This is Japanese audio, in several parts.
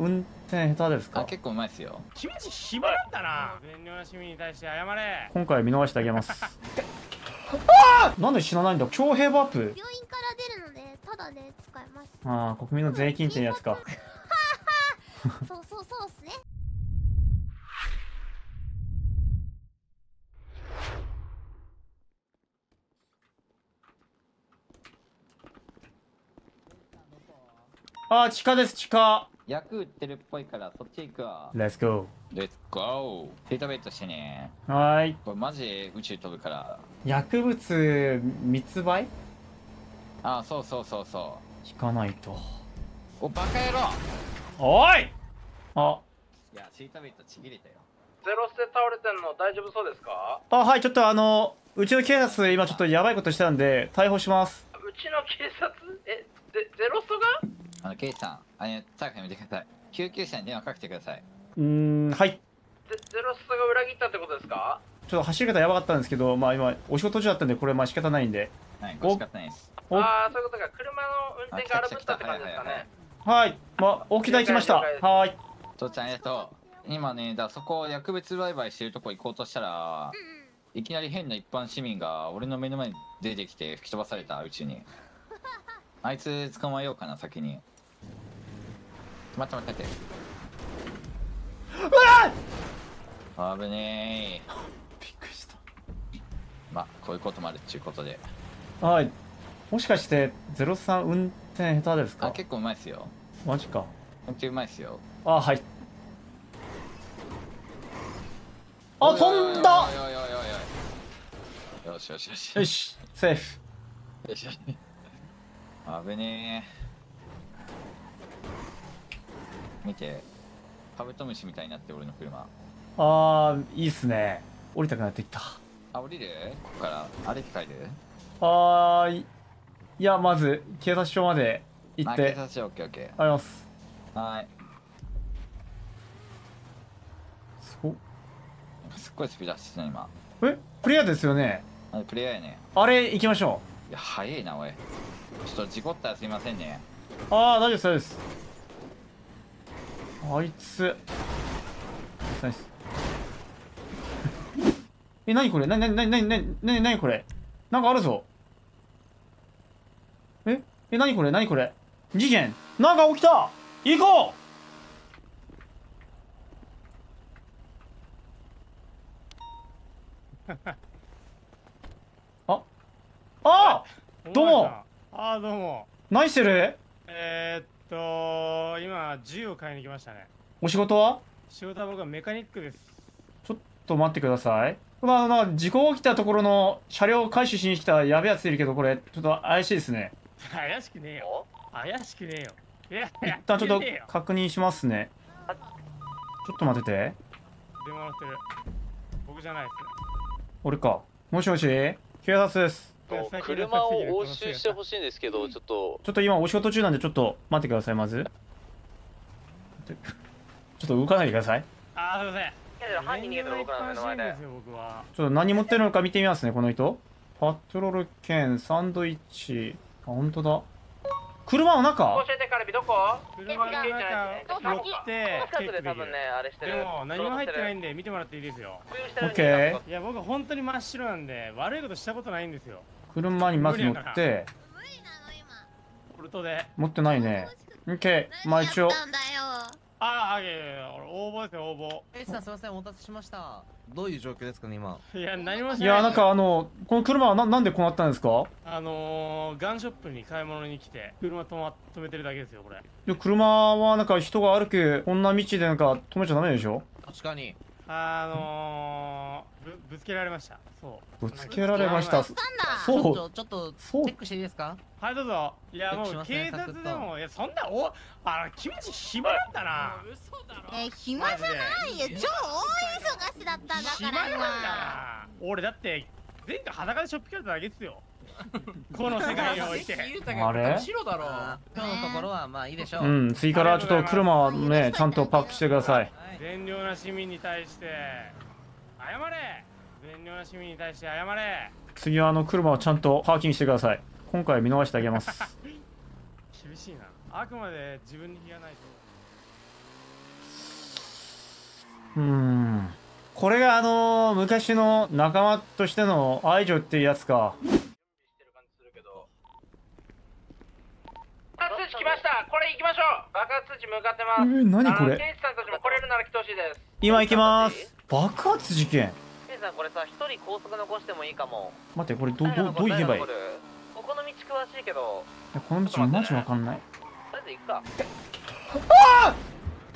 運転下手ですか？ 結構うまいっすよ。 君たち暇なんだな。善良な市民に対して謝れ。 今回見逃してあげます。なんで死なないんだ。徴兵バップ。 病院から出るのでただで使えます。 ああ、国民の税金ってやつか。 そうそうそうっすね。 ああ、地下です、地下。 役売ってるっぽいからそっち行くわ。 レッツゴレッツゴー。データベットしてね。 ー。はーい。 これマジで宇宙飛ぶから。 薬物密売そうそうそうそ引かないと。 う。おバカ野郎。 おい。あ、 いやシートベットちぎれたよ。 ゼロスで倒れてんの大丈夫そうですか？ はい、ちょっとうちの警察今ちょっとやばいことしたんで逮捕します。 うちの警察？ゼロストが？ ケイさん、最後に見てください。救急車に電話かけてください。 はい。 ゼロストが裏切ったってことですか？ ちょっと走り方やばかったんですけど、まあ今お仕事中だったんでこれまあ仕方ないんで。 はい、仕方ないです。 おああ、そういうことか。車の運転が荒ぶったって感じですかね。 はい、まあ大木田行きました。はい。 父ちゃんありがとう。今ね、そこ薬物売買してるとこ行こうとしたら、いきなり変な一般市民が俺の目の前に出てきて吹き飛ばされた、宇宙に。あいつ捕まえようかな、先に。待って。うわっ、危ねえ。 びっくりした。 まあこういうこともあるっちゅうことで。 はい。もしかして03運転下手ですか？ 結構うまいっすよ。 マジか。 本当にうまいっすよ。 はい。あ、飛んだ。 よし。 よし、セーフ。 よし。危ねえ。見て、カブトムシみたいになって俺の車。 いいっすね。降りたくなってきた。 降りる？ここから歩いて帰る？ いや、まず警察署まで行って。 警察署、オッケーオッケー。 あります。 はい。すっごいスピード走ってた今。 プレイヤーですよね。 プレイヤーやね。 あれ行きましょう。いや早いなおい。ちょっと事故ったらすいませんね。 大丈夫です、大丈夫です。あいつナイス。何これ、何これ、なんかあるぞ。何これ事件なんか起きた。行こう。どうも。 どうも。 何してる？ 今銃を買いに来ましたね。 お仕事は？ 仕事は僕はメカニックです。 ちょっと待ってください。なんか事故起きたところの車両を回収しに来たやべえやついるけど、これちょっと怪しいですね。 怪しくねえよ。 一旦ちょっと確認しますね。ちょっと待ってて。 電話乗ってる。僕じゃないですね。 俺か。もしもし、警察です。 車を押収してほしいんですけど、ちょっと今お仕事中なんでちょっと待ってください。まずちょっと動かないでください。 すいません。犯人逃げたら僕の目の前で。ちょっと何持ってるのか見てみますね、この人。パトロール券、サンドイッチ。本当だ。車の中？ 教えてカルビどこ？車の中乗って近くで多分ね、あれしてる。 でも何も入ってないんで見てもらっていいですよ。 オッケー。 いや僕本当に真っ白なんで悪いことしたことないんですよ。 車にまず乗って。 ポルトで。 持ってないね。オッケー。まあ一応。 応募ですよ、応募。 すいません、お待たせしました。どういう状況ですかね、今。 いや、何もしない。 いや、なんかこの車はなんでこうなったんですか？ ガンショップに買い物に来て、車止めてるだけですよ、これ。 で、車はなんか人が歩く、こんな道でなんか止めちゃダメでしょ？ 確かに。 ぶつけられました。そう。 ぶつけられました。 ちそょっと、チェックしていいですか？ はい、どうぞ。いや、もう警察でも、いや、そんな、君たち暇なんだな。 暇じゃないよ。超大忙しだったんだから暇なんだな。俺だって前回裸でしょっぴかれただけですよ。この世界において。 あれ？ 白だろ。今日のところはまあいいでしょう。 うん、次からちょっと車はね、ちゃんとパックしてください。 善良な市民に対して謝れ。善良な市民に対して謝れ。 次は車をちゃんとパーキングしてください。今回は見逃してあげます。 厳しいな。あくまで自分に非がないと。 これが昔の仲間としての愛情っていうやつか。 爆発通知来ました。これ行きましょう。爆発通知向かってます。 何これ。 ケンチさんたちも来れるなら来てほしいです。 今行きます。爆発事件。 ケンさんこれさ、一人高速残してもいいかも。 待って、これどう行けばいい？ ここの道詳しいけど。 いや、この道マジわかんない。 とりあえず行くか。 ああ！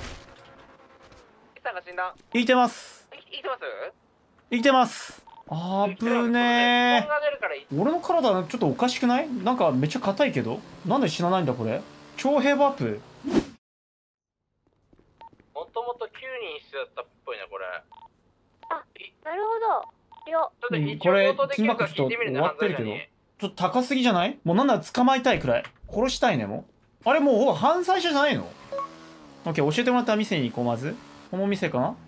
ケンさんが死んだ。 生きてます。 生きてます？ 生きてます。あぶねー。俺の体ちょっとおかしくない？なんかめっちゃ硬いけど。なんで死なないんだこれ。徴兵バップ。 もともと9人必要だったっぽいなこれ。 あ、なるほど。いや、 これ金額ちょっと終わってるけど、ちょっと高すぎじゃない？もうなんなら捕まえたいくらい。殺したいねもう。あれもうほぼ犯罪者じゃないの？オッケー、教えてもらった店に行こう。まずこの店かな。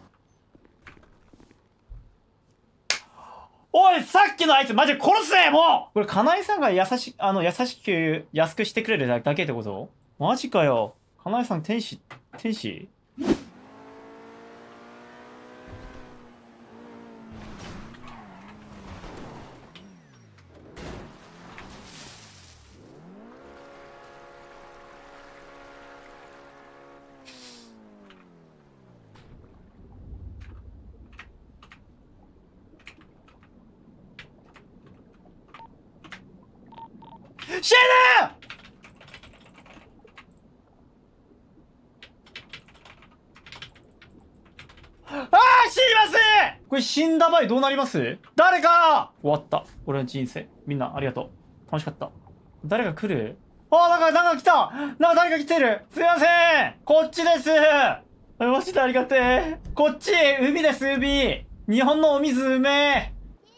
おい、さっきのあいつマジで殺せもう。これかなえさんが優しく安くしてくれるだけってこと？マジかよ。かなえさん天使死ぬ！ああ、死にます！これ死んだ場合どうなります？誰か！終わった。俺の人生。みんなありがとう。楽しかった。誰か来る？ああ、なんか来た！なんか誰か来てる！すいません！こっちです！マジでありがてえ。こっち！海です、海！日本のお水うめえ！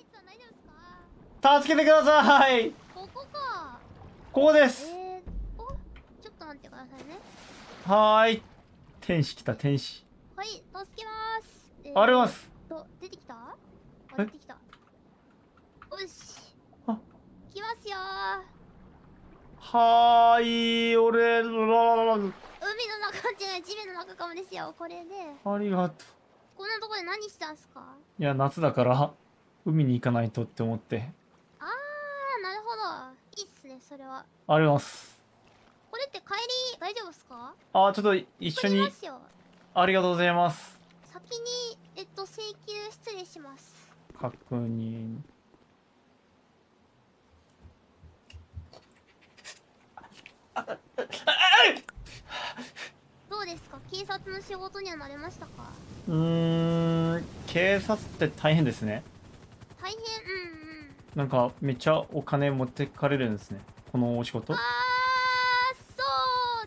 助けてください！ ここか。 ここです。 ちょっと待ってくださいね。 はーい。天使来た、天使。 はい、助けます。 あります。 出てきた？出てきた。よし。 あ、 来ますよー。 はーい、俺、 海の中違う、地面の中かもですよ、これで。 ありがとう。 こんなところで何したんすか？ いや、夏だから、海に行かないとって思って。 あー、なるほど。いいっすね、それは。 あります。 これって帰り、大丈夫っすか？ あ、ちょっと一緒に。ありがとうございます。 先に、請求失礼します。 確認。 どうですか？警察の仕事には慣れましたか？ 警察って大変ですね。 大変。 なんかめっちゃお金持ってかれるんですね、このお仕事。 そう。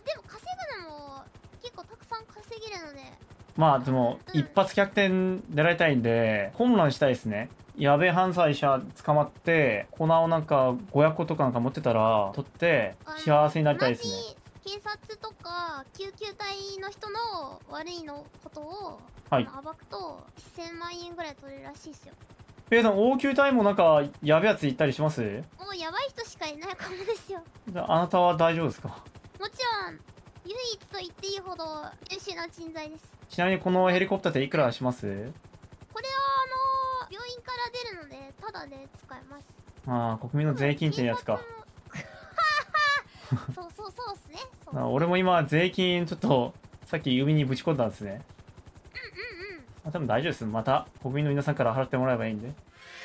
でも稼ぐのも結構たくさん稼げるので。 まあでも、一発逆転狙いたいんで混乱したいですね。やべえ犯罪者捕まって粉をなんか500個とかなんか持ってたら取って幸せになりたいですね。 警察とか救急隊の人の悪いのことを、 はい、 暴くと1000万円ぐらい取れるらしいですよ。 でも応急隊もなんかやべえやついたりします？もうやばい人しかいないかもですよ。 あなたは大丈夫ですか？ もちろん唯一と言っていいほど優秀な人材です。 ちなみにこのヘリコプターっていくらします？ これは病院から出るのでタダで使えます。 ああ、国民の税金ってやつか。 そうっすね。 俺も今税金ちょっとさっき海にぶち込んだんですね。多分大丈夫です。また国民の皆さんから払ってもらえばいいんで。